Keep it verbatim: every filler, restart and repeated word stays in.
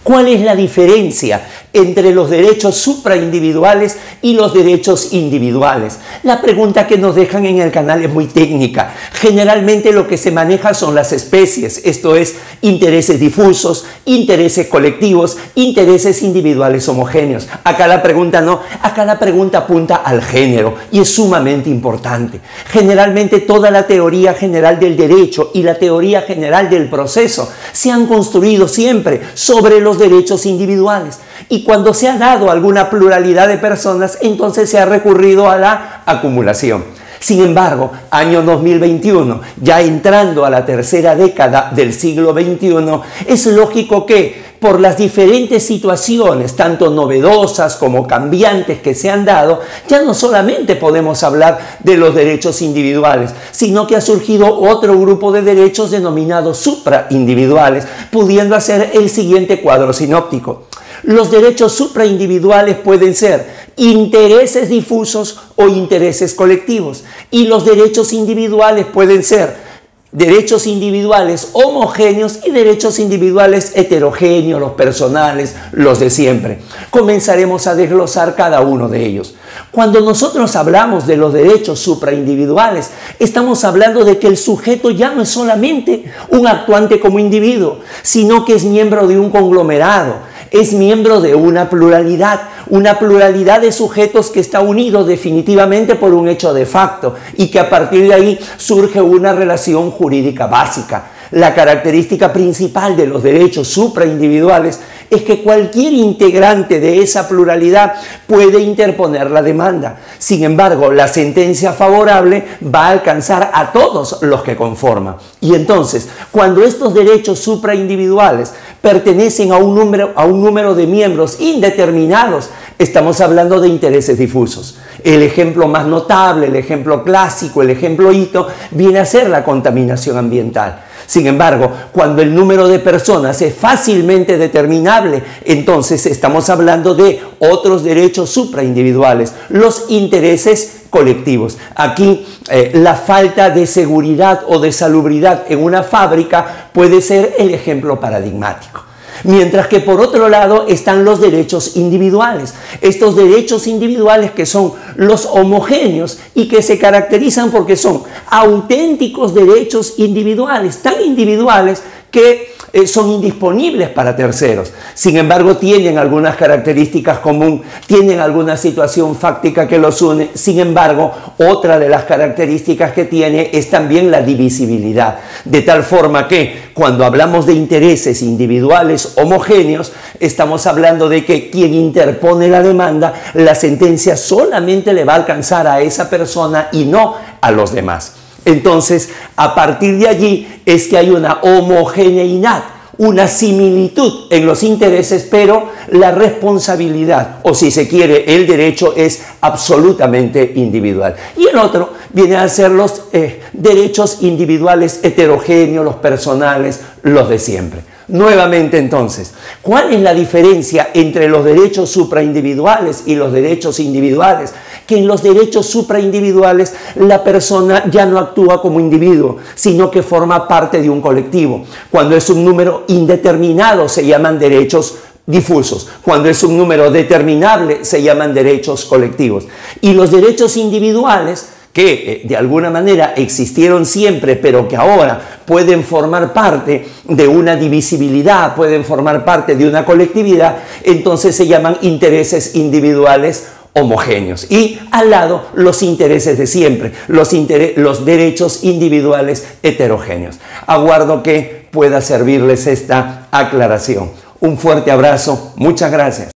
¿Cuál es la diferencia entre los derechos supraindividuales y los derechos individuales? La pregunta que nos dejan en el canal es muy técnica. Generalmente lo que se maneja son las especies, esto es, intereses difusos, intereses colectivos, intereses individuales homogéneos. Acá la pregunta no, acá la pregunta apunta al género y es sumamente importante. Generalmente toda la teoría general del derecho y la teoría general del proceso se han construido siempre sobre los derechos individuales, y cuando se ha dado alguna pluralidad de personas, entonces se ha recurrido a la acumulación. Sin embargo, año dos mil veintiuno, ya entrando a la tercera década del siglo veintiuno, es lógico que por las diferentes situaciones, tanto novedosas como cambiantes que se han dado, ya no solamente podemos hablar de los derechos individuales, sino que ha surgido otro grupo de derechos denominados supraindividuales, pudiendo hacer el siguiente cuadro sinóptico. Los derechos supraindividuales pueden ser intereses difusos o intereses colectivos, y los derechos individuales pueden ser derechos individuales homogéneos y derechos individuales heterogéneos, los personales, los de siempre. Comenzaremos a desglosar cada uno de ellos. Cuando nosotros hablamos de los derechos supraindividuales, estamos hablando de que el sujeto ya no es solamente un actuante como individuo, sino que es miembro de un conglomerado, es miembro de una pluralidad, una pluralidad de sujetos que está unido definitivamente por un hecho de facto y que a partir de ahí surge una relación jurídica básica. La característica principal de los derechos supraindividuales es que cualquier integrante de esa pluralidad puede interponer la demanda. Sin embargo, la sentencia favorable va a alcanzar a todos los que conforman. Y entonces, cuando estos derechos supraindividuales pertenecen a un número, a un número de miembros indeterminados, estamos hablando de intereses difusos. El ejemplo más notable, el ejemplo clásico, el ejemplo hito, viene a ser la contaminación ambiental. Sin embargo, cuando el número de personas es fácilmente determinable, entonces estamos hablando de otros derechos supraindividuales, los intereses colectivos. Aquí eh, la falta de seguridad o de salubridad en una fábrica puede ser el ejemplo paradigmático. Mientras que por otro lado están los derechos individuales. Estos derechos individuales que son los homogéneos y que se caracterizan porque son auténticos derechos individuales, tan individuales que eh, son indisponibles para terceros. Sin embargo, tienen algunas características comunes, tienen alguna situación fáctica que los une. Sin embargo, otra de las características que tiene es también la divisibilidad. De tal forma que cuando hablamos de intereses individuales homogéneos, estamos hablando de que quien interpone la demanda, la sentencia solamente le va a alcanzar a esa persona y no a los demás. Entonces, a partir de allí es que hay una homogeneidad, una similitud en los intereses, pero la responsabilidad, o si se quiere, el derecho es absolutamente individual. Y el otro viene a ser los eh, derechos individuales heterogéneos, los personales, los de siempre. Nuevamente entonces, ¿cuál es la diferencia entre los derechos supraindividuales y los derechos individuales? Que en los derechos supraindividuales la persona ya no actúa como individuo, sino que forma parte de un colectivo. Cuando es un número indeterminado se llaman derechos difusos. Cuando es un número determinable se llaman derechos colectivos. Y los derechos individuales, que de alguna manera existieron siempre, pero que ahora pueden formar parte de una divisibilidad, pueden formar parte de una colectividad, entonces se llaman intereses individuales homogéneos. Y al lado, los intereses de siempre, los, inter- los derechos individuales heterogéneos. Aguardo que pueda servirles esta aclaración. Un fuerte abrazo, muchas gracias.